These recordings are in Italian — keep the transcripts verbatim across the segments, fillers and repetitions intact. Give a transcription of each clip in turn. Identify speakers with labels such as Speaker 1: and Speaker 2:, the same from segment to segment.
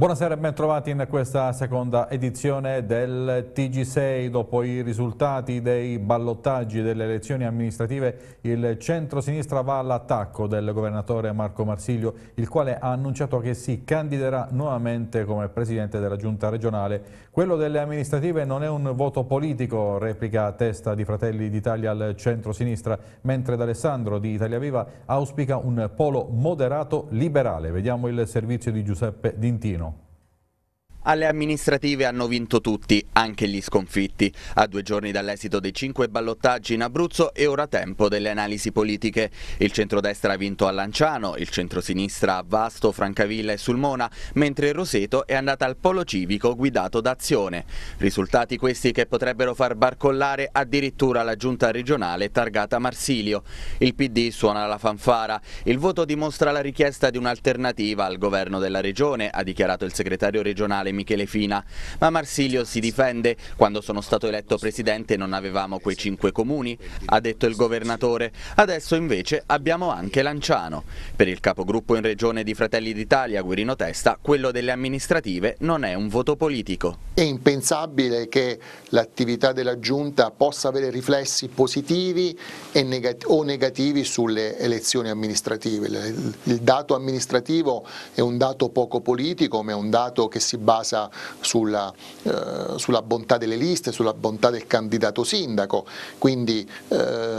Speaker 1: Buonasera e ben trovati in questa seconda edizione del T G sei. Dopo i risultati dei ballottaggi delle elezioni amministrative, il centro-sinistra va all'attacco del governatore Marco Marsilio, il quale ha annunciato che si candiderà nuovamente come presidente della giunta regionale. Quello delle amministrative non è un voto politico, replica a testa di Fratelli d'Italia al centro-sinistra, mentre D'Alessandro di Italia Viva auspica un polo moderato liberale. Vediamo il servizio di Giuseppe D'Intino.
Speaker 2: Alle amministrative hanno vinto tutti, anche gli sconfitti. A due giorni dall'esito dei cinque ballottaggi in Abruzzo è ora tempo delle analisi politiche. Il centrodestra ha vinto a Lanciano, il centrosinistra a Vasto, Francavilla e Sulmona, mentre Roseto è andata al polo civico guidato da Azione. Risultati questi che potrebbero far barcollare addirittura la giunta regionale targata Marsilio. Il P D suona la fanfara. Il voto dimostra la richiesta di un'alternativa al governo della regione, ha dichiarato il segretario regionale Michele Fina, ma Marsilio si difende. Quando sono stato eletto presidente non avevamo quei cinque comuni, ha detto il governatore. Adesso invece abbiamo anche Lanciano. Per il capogruppo in regione di Fratelli d'Italia, Guerino Testa, quello delle amministrative non è un voto politico.
Speaker 3: È impensabile che l'attività della giunta possa avere riflessi positivi e negati- o negativi sulle elezioni amministrative. Il dato amministrativo è un dato poco politico, ma è un dato che si basa Sulla, eh, sulla bontà delle liste, sulla bontà del candidato sindaco, quindi eh,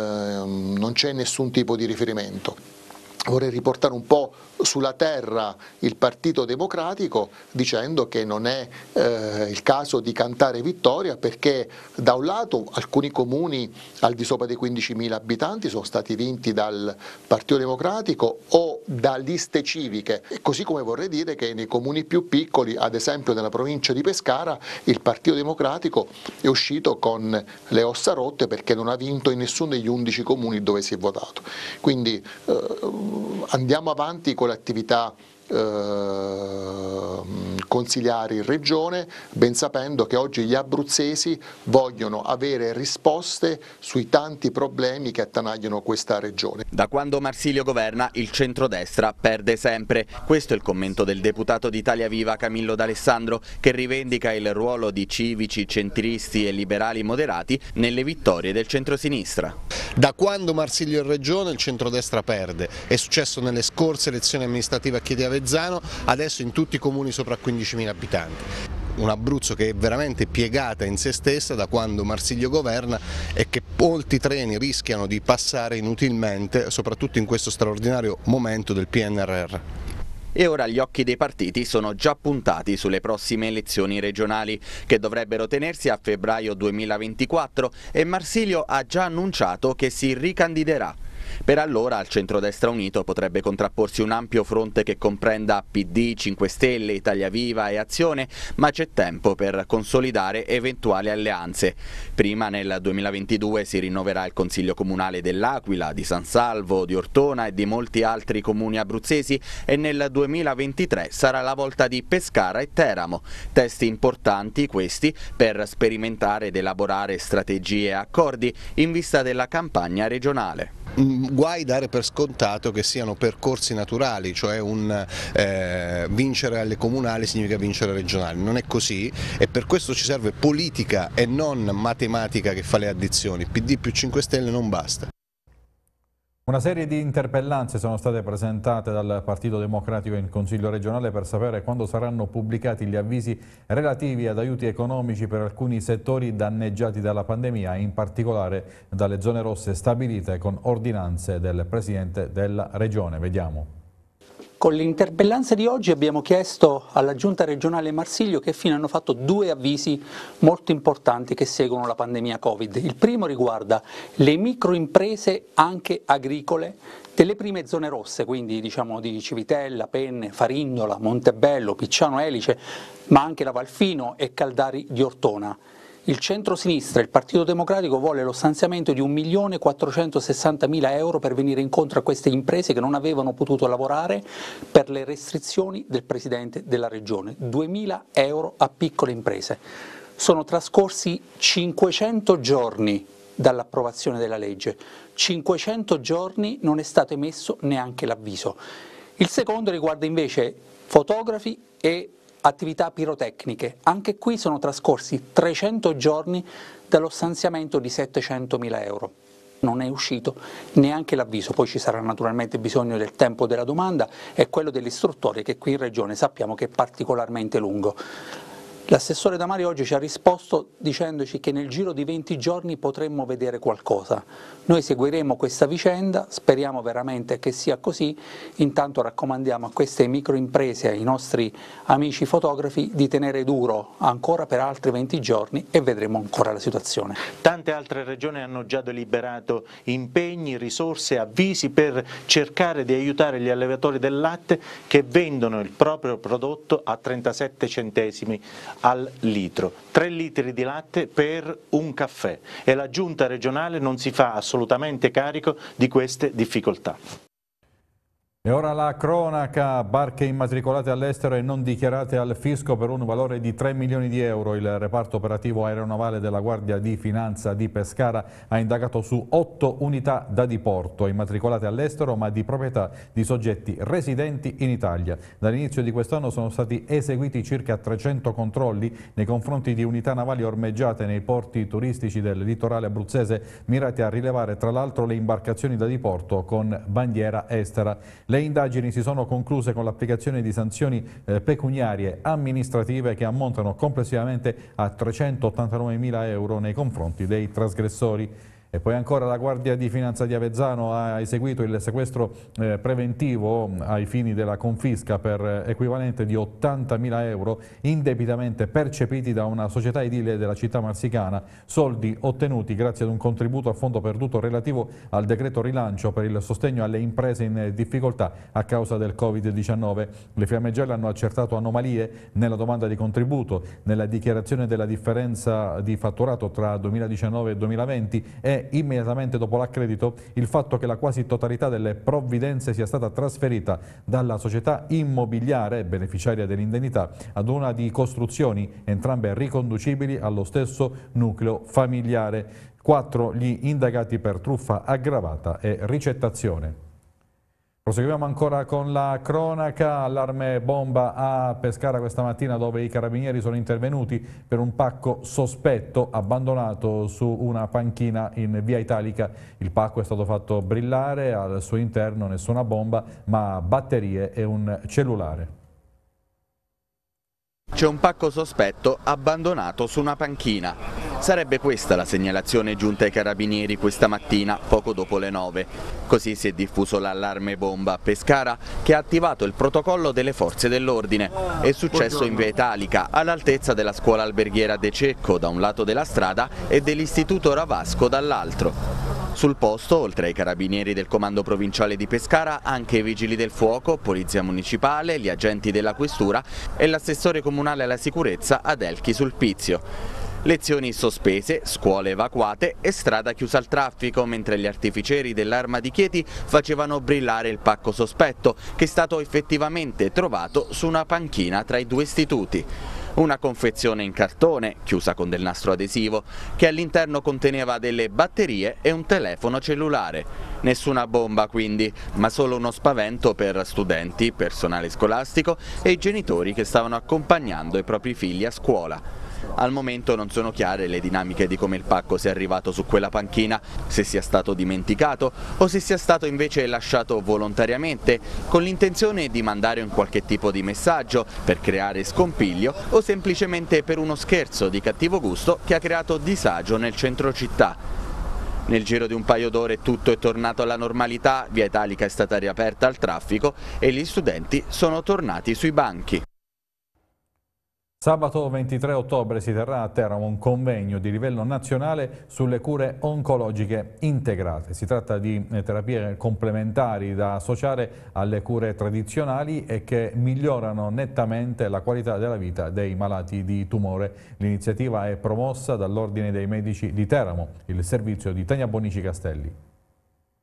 Speaker 3: non c'è nessun tipo di riferimento. Vorrei riportare un po' sulla terra il Partito Democratico dicendo che non è eh, il caso di cantare vittoria, perché da un lato alcuni comuni al di sopra dei quindicimila abitanti sono stati vinti dal Partito Democratico o da liste civiche, e così come vorrei dire che nei comuni più piccoli, ad esempio nella provincia di Pescara, il Partito Democratico è uscito con le ossa rotte perché non ha vinto in nessuno degli undici comuni dove si è votato. Quindi eh, andiamo avanti con l'attività eh, consigliari in regione, ben sapendo che oggi gli abruzzesi vogliono avere risposte sui tanti problemi che attanagliano questa regione.
Speaker 2: Da quando Marsilio governa, il centrodestra perde sempre. Questo è il commento del deputato di Italia Viva Camillo D'Alessandro, che rivendica il ruolo di civici, centristi e liberali moderati nelle vittorie del centrosinistra.
Speaker 4: Da quando Marsilio è in regione il centrodestra perde. È successo nelle scorse elezioni amministrative a Chieti Avezzano, adesso in tutti i comuni sopra quindicimila abitanti. Un Abruzzo che è veramente piegata in se stessa da quando Marsilio governa e che molti treni rischiano di passare inutilmente, soprattutto in questo straordinario momento del P N R R.
Speaker 2: E ora gli occhi dei partiti sono già puntati sulle prossime elezioni regionali, che dovrebbero tenersi a febbraio duemilaventiquattro, e Marsilio ha già annunciato che si ricandiderà. Per allora al centrodestra unito potrebbe contrapporsi un ampio fronte che comprenda P D, cinque Stelle, Italia Viva e Azione, ma c'è tempo per consolidare eventuali alleanze. Prima nel duemilaventidue si rinnoverà il Consiglio Comunale dell'Aquila, di San Salvo, di Ortona e di molti altri comuni abruzzesi, e nel duemilaventitré sarà la volta di Pescara e Teramo. Testi importanti questi per sperimentare ed elaborare strategie e accordi in vista della campagna regionale.
Speaker 4: Guai dare per scontato che siano percorsi naturali, cioè un eh, vincere alle comunali significa vincere alle regionali. Non è così, e per questo ci serve politica e non matematica che fa le addizioni. P D più cinque Stelle non basta.
Speaker 1: Una serie di interpellanze sono state presentate dal Partito Democratico in Consiglio regionale per sapere quando saranno pubblicati gli avvisi relativi ad aiuti economici per alcuni settori danneggiati dalla pandemia, in particolare dalle zone rosse stabilite con ordinanze del Presidente della Regione. Vediamo.
Speaker 5: Con l'interpellanza di oggi abbiamo chiesto alla Giunta regionale Marsilio che fine hanno fatto due avvisi molto importanti che seguono la pandemia Covid. Il primo riguarda le microimprese anche agricole delle prime zone rosse, quindi diciamo di Civitella, Penne, Farindola, Montebello, Picciano Elice, ma anche la Valfino e Caldari di Ortona. Il centro-sinistra, il Partito Democratico, vuole lo stanziamento di un milione quattrocentosessantamila euro per venire incontro a queste imprese che non avevano potuto lavorare per le restrizioni del Presidente della Regione. duemila euro a piccole imprese. Sono trascorsi cinquecento giorni dall'approvazione della legge, cinquecento giorni non è stato emesso neanche l'avviso. Il secondo riguarda invece fotografi e attività pirotecniche. Anche qui sono trascorsi trecento giorni dallo stanziamento di settecentomila euro. Non è uscito neanche l'avviso, poi ci sarà naturalmente bisogno del tempo della domanda e quello dell'istruttoria, che qui in Regione sappiamo che è particolarmente lungo. L'assessore Damari oggi ci ha risposto dicendoci che nel giro di venti giorni potremmo vedere qualcosa. Noi seguiremo questa vicenda, speriamo veramente che sia così, intanto raccomandiamo a queste microimprese, ai nostri amici fotografi, di tenere duro ancora per altri venti giorni e vedremo ancora la situazione.
Speaker 6: Tante altre regioni hanno già deliberato impegni, risorse, avvisi per cercare di aiutare gli allevatori del latte che vendono il proprio prodotto a trentasette centesimi al litro, tre litri di latte per un caffè, e la giunta regionale non si fa assolutamente carico di queste difficoltà.
Speaker 1: E ora la cronaca: barche immatricolate all'estero e non dichiarate al fisco per un valore di tre milioni di euro. Il reparto operativo aeronavale della Guardia di Finanza di Pescara ha indagato su otto unità da diporto immatricolate all'estero ma di proprietà di soggetti residenti in Italia. Dall'inizio di quest'anno sono stati eseguiti circa trecento controlli nei confronti di unità navali ormeggiate nei porti turistici del litorale abruzzese, mirati a rilevare tra l'altro le imbarcazioni da diporto con bandiera estera. Le indagini si sono concluse con l'applicazione di sanzioni eh, pecuniarie amministrative che ammontano complessivamente a trecentottantanovemila euro nei confronti dei trasgressori. E poi ancora la Guardia di Finanza di Avezzano ha eseguito il sequestro eh, preventivo ai fini della confisca per equivalente di ottantamila euro indebitamente percepiti da una società edile della città marsicana, soldi ottenuti grazie ad un contributo a fondo perduto relativo al decreto rilancio per il sostegno alle imprese in difficoltà a causa del Covid diciannove. Le Fiamme Gialle hanno accertato anomalie nella domanda di contributo, nella dichiarazione della differenza di fatturato tra duemiladiciannove e duemilaventi e immediatamente dopo l'accredito il fatto che la quasi totalità delle provvidenze sia stata trasferita dalla società immobiliare beneficiaria dell'indennità ad una di costruzioni, entrambe riconducibili allo stesso nucleo familiare. Quattro gli indagati per truffa aggravata e ricettazione. Proseguiamo ancora con la cronaca. Allarme bomba a Pescara questa mattina, dove i carabinieri sono intervenuti per un pacco sospetto abbandonato su una panchina in via Italica. Il pacco è stato fatto brillare, al suo interno nessuna bomba ma batterie e un cellulare.
Speaker 2: C'è un pacco sospetto abbandonato su una panchina. Sarebbe questa la segnalazione giunta ai carabinieri questa mattina, poco dopo le nove. Così si è diffuso l'allarme bomba a Pescara, che ha attivato il protocollo delle forze dell'ordine. È successo in via Italica, all'altezza della scuola alberghiera De Cecco da un lato della strada e dell'istituto Ravasco dall'altro. Sul posto, oltre ai carabinieri del comando provinciale di Pescara, anche i vigili del fuoco, polizia municipale, gli agenti della questura e l'assessore comunale alla sicurezza Adelchi Sulpizio. Lezioni sospese, scuole evacuate e strada chiusa al traffico, mentre gli artificieri dell'Arma di Chieti facevano brillare il pacco sospetto, che è stato effettivamente trovato su una panchina tra i due istituti. Una confezione in cartone, chiusa con del nastro adesivo, che all'interno conteneva delle batterie e un telefono cellulare. Nessuna bomba quindi, ma solo uno spavento per studenti, personale scolastico e i genitori che stavano accompagnando i propri figli a scuola. Al momento non sono chiare le dinamiche di come il pacco sia arrivato su quella panchina, se sia stato dimenticato o se sia stato invece lasciato volontariamente con l'intenzione di mandare un qualche tipo di messaggio per creare scompiglio o semplicemente per uno scherzo di cattivo gusto che ha creato disagio nel centro città. Nel giro di un paio d'ore tutto è tornato alla normalità, via Italica è stata riaperta al traffico e gli studenti sono tornati sui banchi.
Speaker 1: Sabato ventitré ottobre si terrà a Teramo un convegno di livello nazionale sulle cure oncologiche integrate. Si tratta di terapie complementari da associare alle cure tradizionali e che migliorano nettamente la qualità della vita dei malati di tumore. L'iniziativa è promossa dall'Ordine dei Medici di Teramo, il servizio di Tania Bonici Castelli.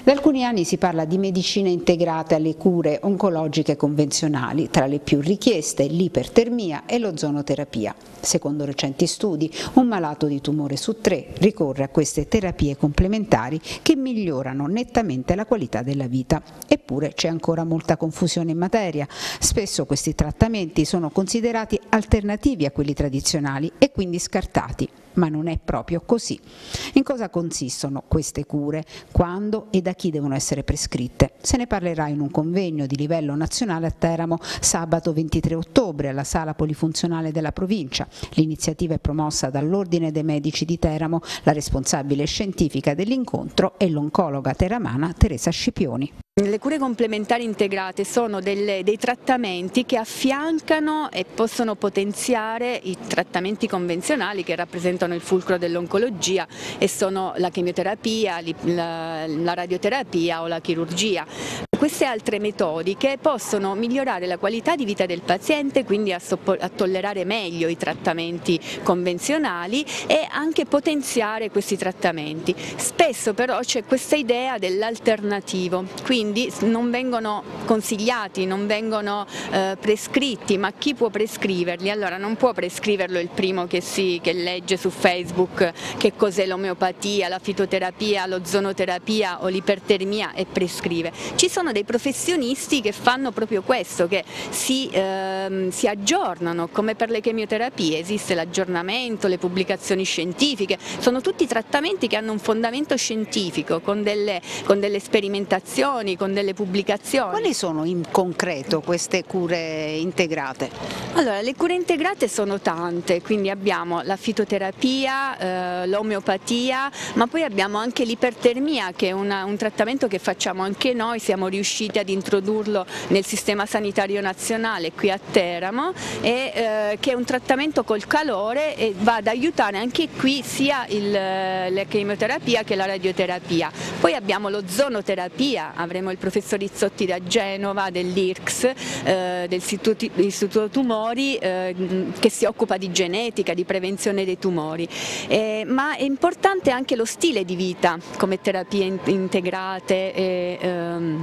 Speaker 7: Da alcuni anni si parla di medicina integrata alle cure oncologiche convenzionali, tra le più richieste l'ipertermia e l'ozonoterapia. Secondo recenti studi, un malato di tumore su tre ricorre a queste terapie complementari che migliorano nettamente la qualità della vita. Eppure c'è ancora molta confusione in materia. Spesso questi trattamenti sono considerati alternativi a quelli tradizionali e quindi scartati. Ma non è proprio così. In cosa consistono queste cure? Quando e da chi devono essere prescritte? Se ne parlerà in un convegno di livello nazionale a Teramo sabato ventitré ottobre alla Sala Polifunzionale della provincia. L'iniziativa è promossa dall'Ordine dei Medici di Teramo, la responsabile scientifica dell'incontro è l'oncologa teramana Teresa Scipioni.
Speaker 8: Le cure complementari integrate sono delle, dei trattamenti che affiancano e possono potenziare i trattamenti convenzionali che rappresentano il fulcro dell'oncologia e sono la chemioterapia, la, la radioterapia o la chirurgia. Queste altre metodiche possono migliorare la qualità di vita del paziente, quindi a, a tollerare meglio i trattamenti convenzionali e anche potenziare questi trattamenti. Spesso però c'è questa idea dell'alternativo, quindi non vengono consigliati, non vengono eh, prescritti, ma chi può prescriverli? Allora non può prescriverlo il primo che, si, che legge su Facebook che cos'è l'omeopatia, la fitoterapia, l'ozonoterapia o l'ipertermia e prescrive. Ci sono dei professionisti che fanno proprio questo, che si, ehm, si aggiornano, come per le chemioterapie, esiste l'aggiornamento, le pubblicazioni scientifiche, sono tutti trattamenti che hanno un fondamento scientifico, con delle, con delle sperimentazioni, con delle pubblicazioni.
Speaker 7: Quali sono in concreto queste cure integrate?
Speaker 8: Allora, le cure integrate sono tante, quindi abbiamo la fitoterapia, eh, l'omeopatia, ma poi abbiamo anche l'ipertermia, che è una, un trattamento che facciamo anche noi, siamo riusciti ad introdurlo nel sistema sanitario nazionale qui a Teramo, e, eh, che è un trattamento col calore e va ad aiutare anche qui sia il, la chemioterapia che la radioterapia. Poi abbiamo l'ozonoterapia, avremo il professor Rizzotti da Genova, dell'I R C S, eh, dell'Istituto Tumori, eh, che si occupa di genetica, di prevenzione dei tumori. Eh, ma è importante anche lo stile di vita come terapie in integrate e, ehm,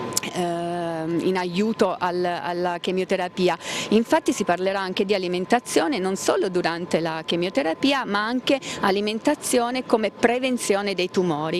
Speaker 8: in aiuto al, alla chemioterapia. Infatti si parlerà anche di alimentazione non solo durante la chemioterapia, ma anche alimentazione come prevenzione dei tumori.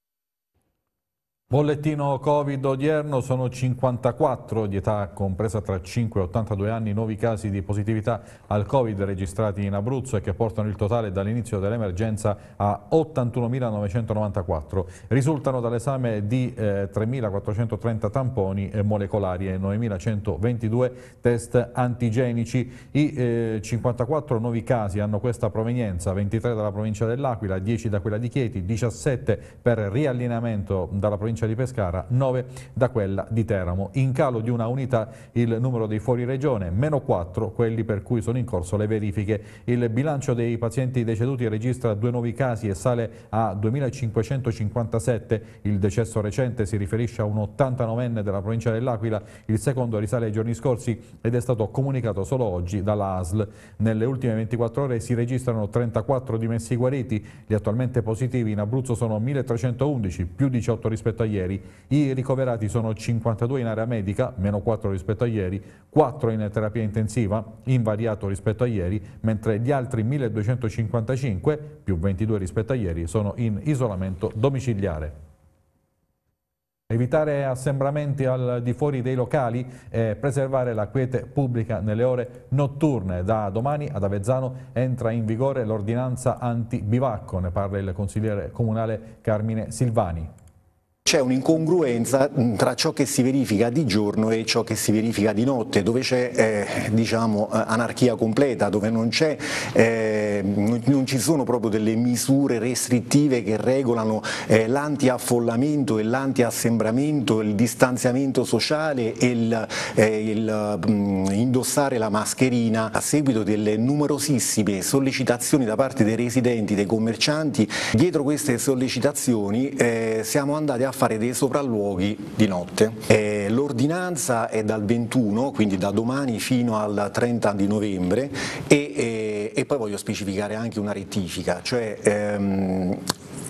Speaker 1: Bollettino Covid odierno, sono cinquantaquattro di età compresa tra cinque e ottantadue anni nuovi casi di positività al Covid registrati in Abruzzo e che portano il totale dall'inizio dell'emergenza a ottantunomilanovecentronovantaquattro. Risultano dall'esame di eh, tremilaquattrocentotrenta tamponi eh, molecolari e novemilacentoventidue test antigenici. I eh, cinquantaquattro nuovi casi hanno questa provenienza: ventitré dalla provincia dell'Aquila, dieci da quella di Chieti, diciassette per riallineamento dalla provincia di Pescara, nove da quella di Teramo. In calo di una unità il numero dei fuori regione, meno quattro quelli per cui sono in corso le verifiche. Il bilancio dei pazienti deceduti registra due nuovi casi e sale a duemilacinquecentocinquantasette. Il decesso recente si riferisce a un ottantanovenne della provincia dell'Aquila, il secondo risale ai giorni scorsi ed è stato comunicato solo oggi dalla A S L. Nelle ultime ventiquattro ore si registrano trentaquattro dimessi guariti. Gli attualmente positivi in Abruzzo sono milletrecentoundici, più diciotto rispetto a ieri. I ricoverati sono cinquantadue in area medica, meno quattro rispetto a ieri, quattro in terapia intensiva, invariato rispetto a ieri, mentre gli altri milleduecentocinquantacinque, più ventidue rispetto a ieri, sono in isolamento domiciliare. Evitare assembramenti al di fuori dei locali e preservare la quiete pubblica nelle ore notturne. Da domani ad Avezzano entra in vigore l'ordinanza anti-bivacco, ne parla il consigliere comunale Carmine Silvani.
Speaker 9: C'è un'incongruenza tra ciò che si verifica di giorno e ciò che si verifica di notte, dove c'è eh, diciamo, anarchia completa, dove non, c'è, eh, non ci sono proprio delle misure restrittive che regolano eh, l'anti-affollamento e l'anti-assembramento, il distanziamento sociale e il, eh, il mh, indossare la mascherina. A seguito delle numerosissime sollecitazioni da parte dei residenti, dei commercianti, dietro queste sollecitazioni eh, siamo andati a fare dei sopralluoghi di notte. Eh, l'ordinanza è dal ventuno, quindi da domani fino al trenta di novembre e, e, e poi voglio specificare anche una rettifica, cioè ehm,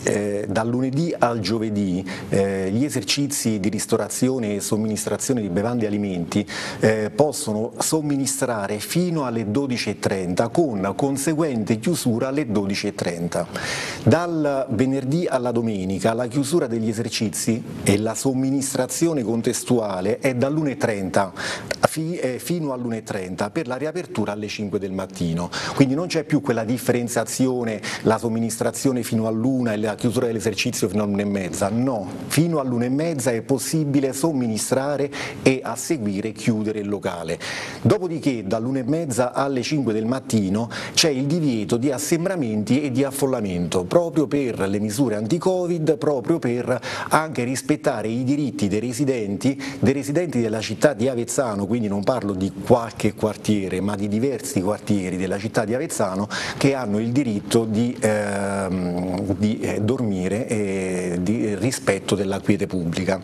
Speaker 9: eh, dal lunedì al giovedì eh, gli esercizi di ristorazione e somministrazione di bevande e alimenti eh, possono somministrare fino alle dodici e trenta con conseguente chiusura alle dodici e trenta. Dal venerdì alla domenica la chiusura degli esercizi e la somministrazione contestuale è dall'una e trenta fino all'una e trenta per la riapertura alle cinque del mattino, quindi non c'è più quella differenziazione, la somministrazione fino all'una e la chiusura dell'esercizio fino all'una e mezza, no, fino all'una e mezza è possibile somministrare e a seguire chiudere il locale. Dopodiché dall'una e mezza alle cinque del mattino c'è il divieto di assembramenti e di affollamento proprio per le misure anti-Covid, proprio per anche rispettare i diritti dei residenti, dei residenti della città di Avezzano, quindi non parlo di qualche quartiere ma di diversi quartieri della città di Avezzano che hanno il diritto di, ehm, di eh, dormire e di rispetto della quiete pubblica.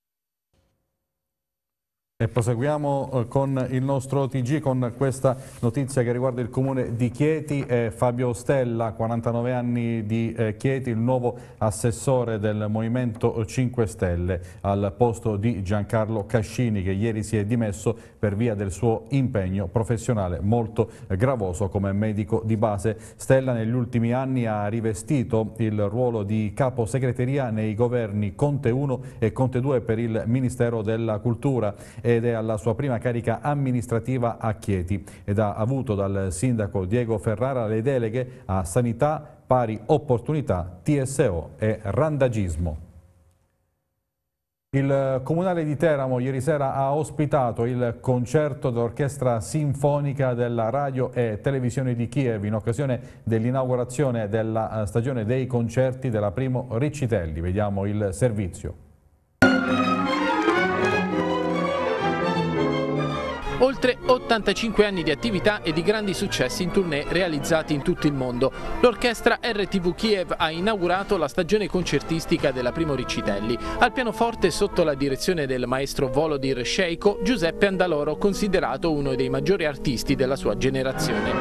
Speaker 1: E proseguiamo con il nostro T G con questa notizia che riguarda il comune di Chieti. È Fabio Stella, quarantanove anni di Chieti, il nuovo assessore del Movimento cinque Stelle al posto di Giancarlo Cascini, che ieri si è dimesso per via del suo impegno professionale molto gravoso come medico di base. Stella negli ultimi anni ha rivestito il ruolo di capo segreteria nei governi Conte uno e Conte due per il Ministero della Cultura ed è alla sua prima carica amministrativa a Chieti ed ha avuto dal sindaco Diego Ferrara le deleghe a sanità, pari opportunità, T S O e randagismo. Il Comunale di Teramo ieri sera ha ospitato il concerto dell'Orchestra Sinfonica della Radio e Televisione di Kiev in occasione dell'inaugurazione della stagione dei concerti della Primo Riccitelli. Vediamo il servizio.
Speaker 10: Oltre ottantacinque anni di attività e di grandi successi in tournée realizzati in tutto il mondo. L'orchestra R T V Kiev ha inaugurato la stagione concertistica della Primo Riccitelli. Al pianoforte, sotto la direzione del maestro Volodymyr Sheiko, Giuseppe Andaloro, considerato uno dei maggiori artisti della sua generazione.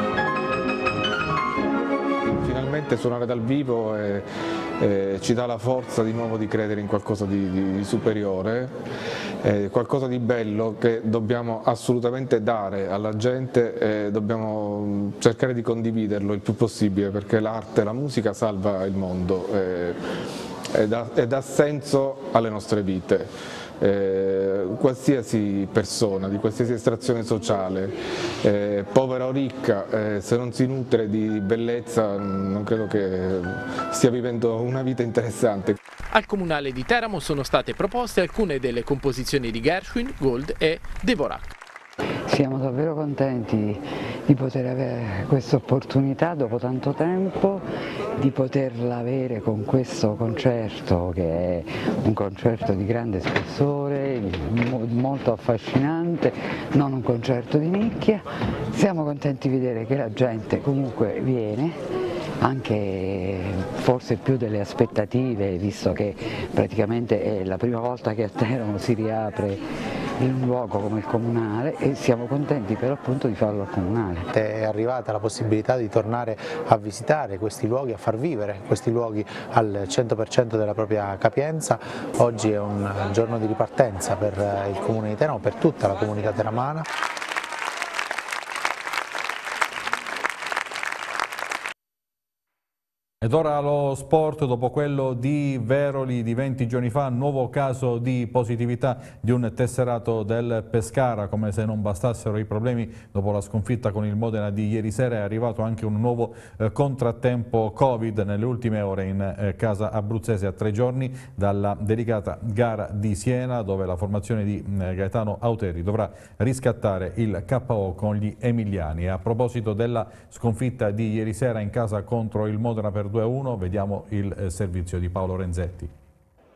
Speaker 11: Finalmente suonare dal vivo è, eh, ci dà la forza di nuovo di credere in qualcosa di, di superiore, eh, qualcosa di bello che dobbiamo assolutamente dare alla gente e dobbiamo cercare di condividerlo il più possibile, perché l'arte, la musica salva il mondo eh, e, dà, e dà senso alle nostre vite. Eh, qualsiasi persona di qualsiasi estrazione sociale, eh, povera o ricca, eh, se non si nutre di bellezza non credo che stia vivendo una vita interessante.
Speaker 10: Al Comunale di Teramo sono state proposte alcune delle composizioni di Gershwin, Gold e Dvorak.
Speaker 12: Siamo davvero contenti di poter avere questa opportunità dopo tanto tempo, di poterla avere con questo concerto che è un concerto di grande spessore, molto affascinante, non un concerto di nicchia. Siamo contenti di vedere che la gente comunque viene, anche forse più delle aspettative, visto che praticamente è la prima volta che a Teramo si riapre in un luogo come il Comunale e siamo contenti per l'appunto di farlo al Comunale.
Speaker 13: È arrivata la possibilità di tornare a visitare questi luoghi, a far vivere questi luoghi al cento per cento della propria capienza. Oggi è un giorno di ripartenza per il Comune di Teramo, per tutta la comunità teramana.
Speaker 1: Ed ora lo sport, dopo quello di Veroli di venti giorni fa, nuovo caso di positività di un tesserato del Pescara. Come se non bastassero i problemi dopo la sconfitta con il Modena di ieri sera, è arrivato anche un nuovo eh, contrattempo Covid nelle ultime ore in eh, casa abruzzese, a tre giorni dalla delicata gara di Siena, dove la formazione di eh, Gaetano Auteri dovrà riscattare il K O con gli emiliani. E a proposito della sconfitta di ieri sera in casa contro il Modena per due a uno, vediamo il servizio di Paolo Renzetti.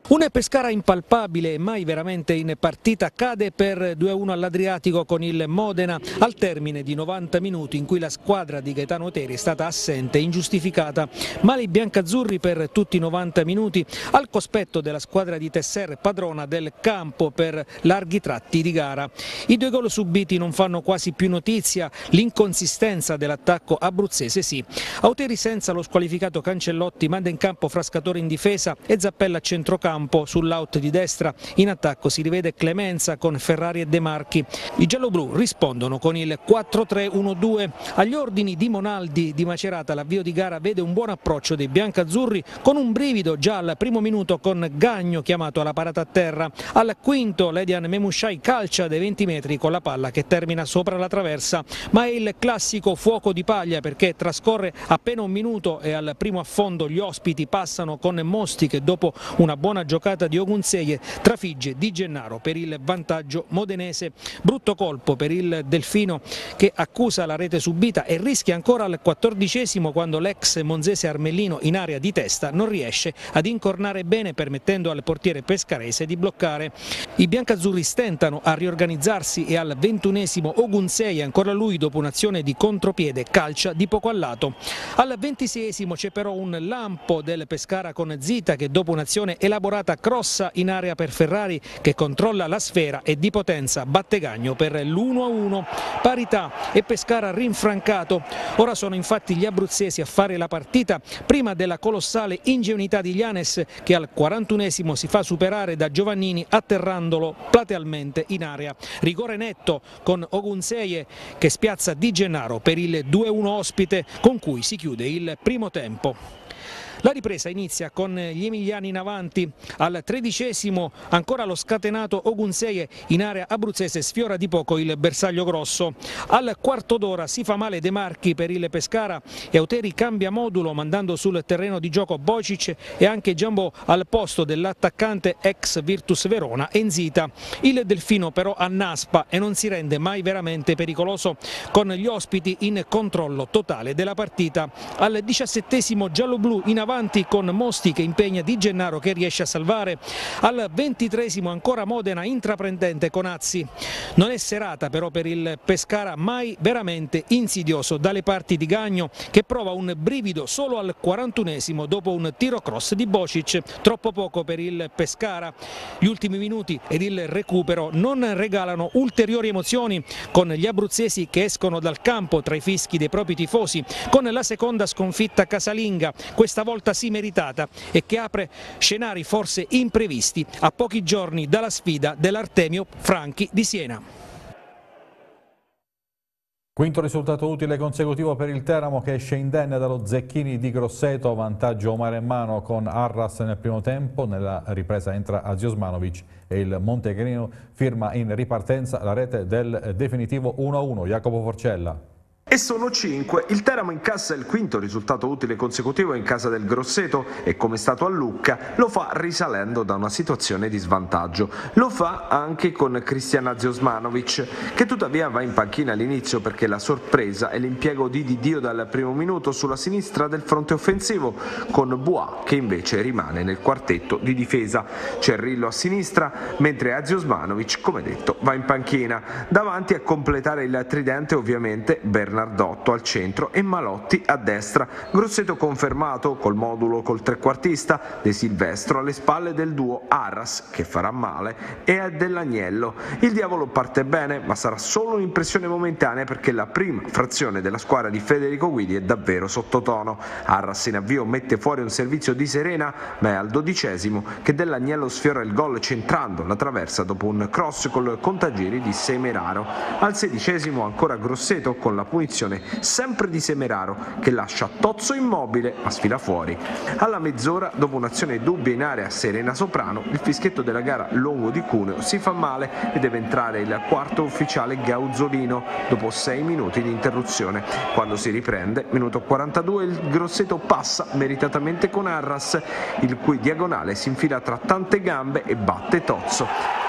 Speaker 14: Un Pescara impalpabile e mai veramente in partita cade per due a uno all'Adriatico con il Modena al termine di novanta minuti in cui la squadra di Gaetano Oteri è stata assente e ingiustificata. Male i biancazzurri per tutti i novanta minuti al cospetto della squadra di Tesser, padrona del campo per larghi tratti di gara. I due gol subiti non fanno quasi più notizia, l'inconsistenza dell'attacco abruzzese sì. Oteri senza lo squalificato Cancellotti manda in campo Frascatore in difesa e Zappella a centrocampo. Sull'out di destra in attacco si rivede Clemenza con Ferrari e De Marchi. I gialloblu rispondono con il quattro tre uno due. Agli ordini di Monaldi di Macerata l'avvio di gara vede un buon approccio dei biancazzurri con un brivido già al primo minuto con Gagno chiamato alla parata a terra. Al quinto Ledian Memushai calcia dai venti metri con la palla che termina sopra la traversa, ma è il classico fuoco di paglia perché trascorre appena un minuto e al primo affondo gli ospiti passano con Mosti che dopo una buona giocata di Ogunseie trafigge Di Gennaro per il vantaggio modenese. Brutto colpo per il Delfino che accusa la rete subita e rischia ancora al quattordicesimo quando l'ex monzese Armellino in area di testa non riesce ad incornare bene permettendo al portiere pescarese di bloccare. I biancazzurri stentano a riorganizzarsi e al ventunesimo Ogunseie ancora lui dopo un'azione di contropiede calcia di poco a lato. Al ventiseiesimo c'è però un lampo del Pescara con Zita che dopo un'azione elaborata crossa in area per Ferrari che controlla la sfera e di potenza batte Gagno per l'uno a uno. Parità e Pescara rinfrancato. Ora sono infatti gli abruzzesi a fare la partita prima della colossale ingenuità di Llanes che al quarantunesimo si fa superare da Giovannini atterrandolo platealmente in area. Rigore netto con Ogunseie che spiazza Di Gennaro per il due a uno ospite con cui si chiude il primo tempo. La ripresa inizia con gli emiliani in avanti, al tredicesimo ancora lo scatenato Ogunseie in area abruzzese sfiora di poco il bersaglio grosso. Al quarto d'ora si fa male De Marchi per il Pescara e Oteri cambia modulo mandando sul terreno di gioco Bocic e anche Giambò al posto dell'attaccante ex Virtus Verona Enzita. Il Delfino però annaspa e non si rende mai veramente pericoloso con gli ospiti in controllo totale della partita. Al diciassettesimo gialloblu in avanti avanti con Mosti che impegna Di Gennaro che riesce a salvare. Al ventitresimo ancora Modena intraprendente con Azzi. Non è serata però per il Pescara mai veramente insidioso dalle parti di Gagno che prova un brivido solo al quarantunesimo dopo un tiro cross di Bocic. Troppo poco per il Pescara. Gli ultimi minuti ed il recupero non regalano ulteriori emozioni con gli abruzzesi che escono dal campo tra i fischi dei propri tifosi con la seconda sconfitta casalinga, questa volta sì meritata e che apre scenari forse imprevisti a pochi giorni dalla sfida dell'Artemio Franchi di Siena.
Speaker 1: Quinto risultato utile consecutivo per il Teramo che esce indenne dallo Zecchini di Grosseto, vantaggio mare in mano con Arras nel primo tempo, nella ripresa entra Aziosmanovic e il Montegrino firma in ripartenza la rete del definitivo uno a uno. Jacopo Forcella.
Speaker 15: E sono cinque. Il Teramo incassa il quinto risultato utile consecutivo in casa del Grosseto e come è stato a Lucca lo fa risalendo da una situazione di svantaggio. Lo fa anche con Cristian Aziosmanovic che tuttavia va in panchina all'inizio perché la sorpresa è l'impiego di Didio dal primo minuto sulla sinistra del fronte offensivo con Bois che invece rimane nel quartetto di difesa. Cerrillo a sinistra mentre Aziosmanovic come detto va in panchina. Davanti a completare il tridente ovviamente Bernardo Nardotto al centro e Malotti a destra. Grosseto confermato col modulo col trequartista, De Silvestro alle spalle del duo Arras che farà male e dell'Agnello. Il diavolo parte bene ma sarà solo un'impressione momentanea perché la prima frazione della squadra di Federico Guidi è davvero sottotono. Arras in avvio mette fuori un servizio di Serena ma è al dodicesimo che dell'Agnello sfiora il gol centrando la traversa dopo un cross col contagiri di Semeraro. Al sedicesimo ancora Grosseto con la punizione sempre di Semeraro che lascia Tozzo immobile ma sfila fuori. Alla mezz'ora dopo un'azione dubbia in area Serena Soprano il fischietto della gara Longo di Cuneo si fa male e deve entrare il quarto ufficiale Gauzolino dopo sei minuti di interruzione. Quando si riprende minuto quarantadue il Grosseto passa meritatamente con Arras il cui diagonale si infila tra tante gambe e batte Tozzo.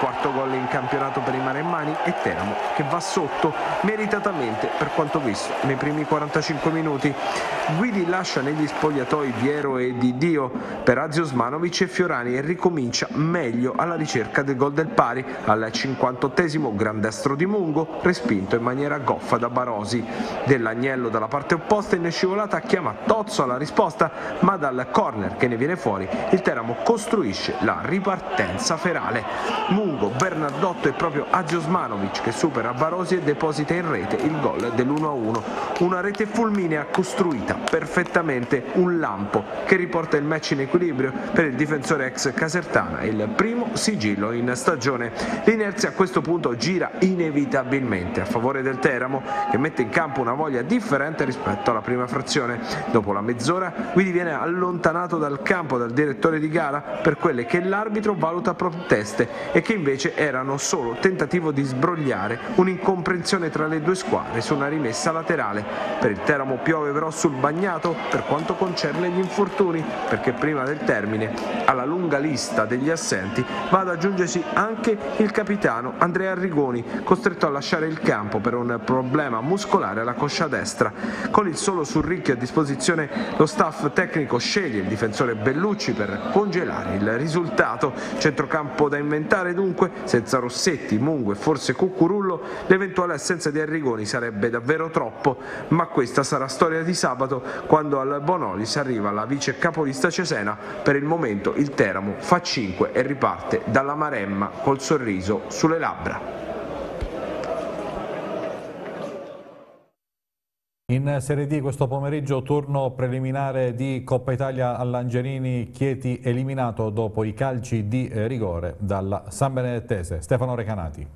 Speaker 15: quarto gol in campionato per i maremmani e Teramo che va sotto meritatamente per quanto visto nei primi quarantacinque minuti. Guidi lascia negli spogliatoi Viero e Di Dio per Azio Osmanovic e Fiorani e ricomincia meglio alla ricerca del gol del pari al cinquantottesimo, gran destro di Mungo respinto in maniera goffa da Barosi. Dell'Agnello dalla parte opposta in scivolata chiama Tozzo alla risposta, ma dal corner che ne viene fuori il Teramo costruisce la ripartenza ferale. Mungo, Bernardotto e proprio Azio Osmanovic che supera Barosi e deposita in rete il gol dell'uno a uno. Una rete fulminea costruita perfettamente, un lampo che riporta il match in equilibrio per il difensore ex Casertana, il primo sigillo in stagione. L'inerzia a questo punto gira inevitabilmente a favore del Teramo che mette in campo una voglia differente rispetto alla prima frazione. Dopo la mezz'ora Guidi viene allontanato dal campo dal direttore di gara per quelle che l'arbitro valuta proteste e che invece erano solo tentativo di sbrogliare un'incomprensione tra le due squadre su una rimessa laterale. Per il Teramo piove però sul bagnato per quanto concerne gli infortuni, perché prima del termine alla lunga lista degli assenti va ad aggiungersi anche il capitano Andrea Arrigoni, costretto a lasciare il campo per un problema muscolare alla coscia destra. Con il solo Surricchio a disposizione lo staff tecnico sceglie il difensore Bellucci per congelare il risultato. Centrocampo da inventare dunque, senza Rossetti, Mungo e forse Cuccurullo l'eventuale assenza di Arrigoni sarebbe davvero troppo, ma questa sarà storia di sabato quando al Bonolis arriva la vice capolista Cesena. Per il momento il Teramo fa cinque e riparte dalla Maremma col sorriso sulle labbra.
Speaker 1: In Serie D questo pomeriggio turno preliminare di Coppa Italia all'Angelini, Chieti eliminato dopo i calci di rigore dalla San Benedettese. Stefano Recanati.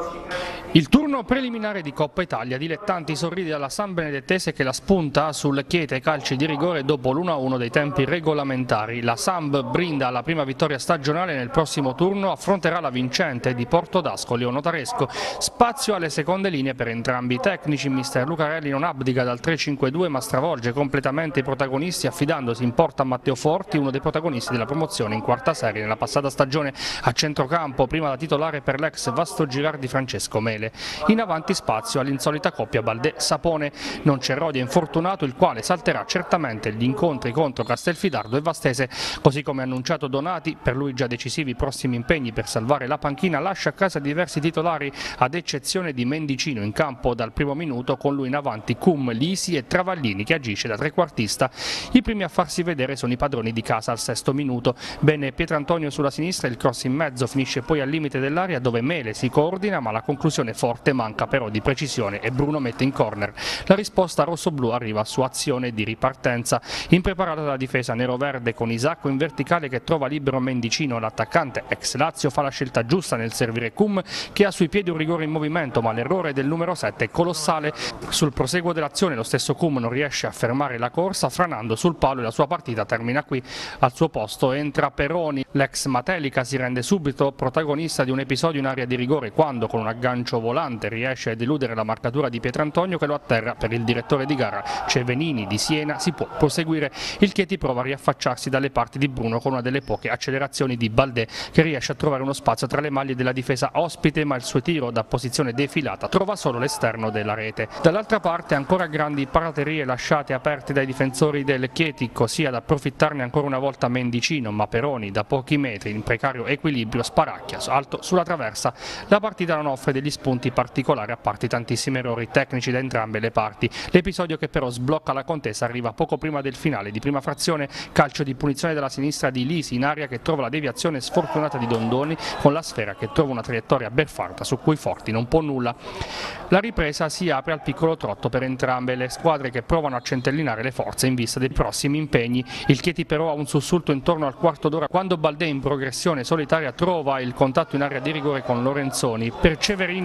Speaker 16: Il turno preliminare di Coppa Italia, dilettanti sorride alla San Benedettese che la spunta sul Chieti ai calci di rigore dopo l'uno a uno dei tempi regolamentari. La Samb brinda alla prima vittoria stagionale, nel prossimo turno affronterà la vincente di Porto d'Ascoli o Notaresco. Spazio alle seconde linee per entrambi i tecnici, mister Lucarelli non abdica dal tre cinque due ma stravolge completamente i protagonisti affidandosi in porta a Matteo Forti, uno dei protagonisti della promozione in quarta serie nella passata stagione. A centrocampo prima da titolare per l'ex Vasto Girardi Francesco Mele. In avanti spazio all'insolita coppia Baldé-Sapone. Non c'è Rodia infortunato, il quale salterà certamente gli incontri contro Castelfidardo e Vastese, così come annunciato Donati, per lui già decisivi i prossimi impegni per salvare la panchina, lascia a casa diversi titolari ad eccezione di Mendicino in campo dal primo minuto, con lui in avanti Cum, Lisi e Travaglini che agisce da trequartista. I primi a farsi vedere sono i padroni di casa al sesto minuto. Bene Pietrantonio sulla sinistra, il cross in mezzo finisce poi al limite dell'area dove Mele si coordina, ma la conclusione forte manca però di precisione e Bruno mette in corner. La risposta rossoblù arriva su azione di ripartenza impreparata dalla difesa neroverde con Isacco in verticale che trova libero Mendicino. L'attaccante ex Lazio fa la scelta giusta nel servire Cum che ha sui piedi un rigore in movimento, ma l'errore del numero sette è colossale. Sul proseguo dell'azione lo stesso Cum non riesce a fermare la corsa franando sul palo e la sua partita termina qui. Al suo posto entra Peroni. L'ex Matelica si rende subito protagonista di un episodio in area di rigore quando con un aggancio volante riesce a deludere la marcatura di Pietrantonio che lo atterra. Per il direttore di gara Cevenini di Siena si può proseguire. Il Chieti prova a riaffacciarsi dalle parti di Bruno con una delle poche accelerazioni di Baldé che riesce a trovare uno spazio tra le maglie della difesa ospite, ma il suo tiro da posizione defilata trova solo l'esterno della rete. Dall'altra parte ancora grandi praterie lasciate aperte dai difensori del Chieti, così ad approfittarne ancora una volta Mendicino, ma Peroni da pochi metri in precario equilibrio sparacchia alto sulla traversa. La partita non offre degli spunti particolari a parte tantissimi errori tecnici da entrambe le parti. L'episodio che però sblocca la contesa arriva poco prima del finale di prima frazione, calcio di punizione dalla sinistra di Lisi in aria che trova la deviazione sfortunata di Dondoni con la sfera che trova una traiettoria beffarda su cui Forti non può nulla. La ripresa si apre al piccolo trotto per entrambe le squadre che provano a centellinare le forze in vista dei prossimi impegni. Il Chieti però ha un sussulto intorno al quarto d'ora quando Baldé in progressione solitaria trova il contatto in area di rigore con Lorenzoni. Per Ceverini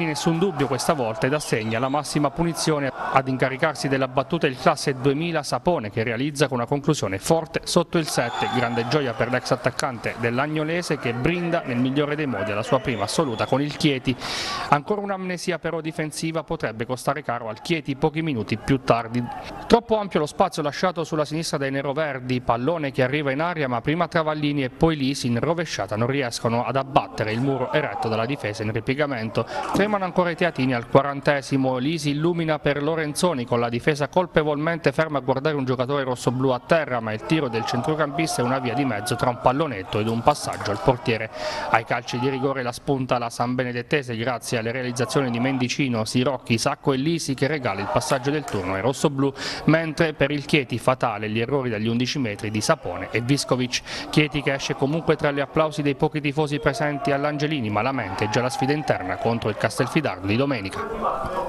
Speaker 16: nessun dubbio questa volta ed assegna la massima punizione ad incaricarsi della battuta il classe duemila Sapone, che realizza con una conclusione forte sotto il sette, grande gioia per l'ex attaccante dell'Agnolese che brinda nel migliore dei modi alla sua prima assoluta con il Chieti. Ancora un'amnesia però difensiva potrebbe costare caro al Chieti pochi minuti più tardi. Troppo ampio lo spazio lasciato sulla sinistra dai neroverdi, pallone che arriva in aria ma prima Travaglini e poi Lisi in rovesciata non riescono ad abbattere il muro eretto dalla difesa in ripiegamento. Tremano ancora i teatini al quarantesimo, Lisi illumina per Lorenzoni con la difesa colpevolmente ferma a guardare un giocatore rossoblù a terra, ma il tiro del centrocampista è una via di mezzo tra un pallonetto ed un passaggio al portiere. Ai calci di rigore la spunta la San Benedettese grazie alle realizzazioni di Mendicino, Sirocchi, Sacco e Lisi che regala il passaggio del turno ai rossoblù, mentre per il Chieti fatale gli errori dagli undici metri di Sapone e Viscovic. Chieti che esce comunque tra gli applausi dei pochi tifosi presenti all'Angelini, ma la mente è già la sfida interna contro il Castelfidardo di domenica.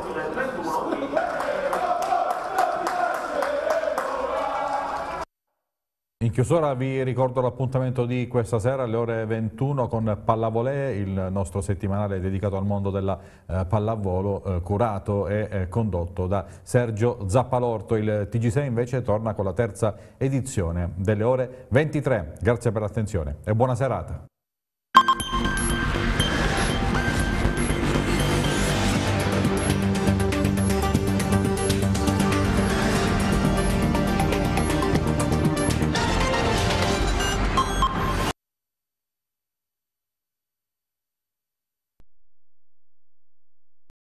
Speaker 1: In chiusura vi ricordo l'appuntamento di questa sera alle ore ventuno con Pallavolée, il nostro settimanale dedicato al mondo della eh, pallavolo, eh, curato e eh, condotto da Sergio Zappalorto. Il T G sei invece torna con la terza edizione delle ore ventitré. Grazie per l'attenzione e buona serata.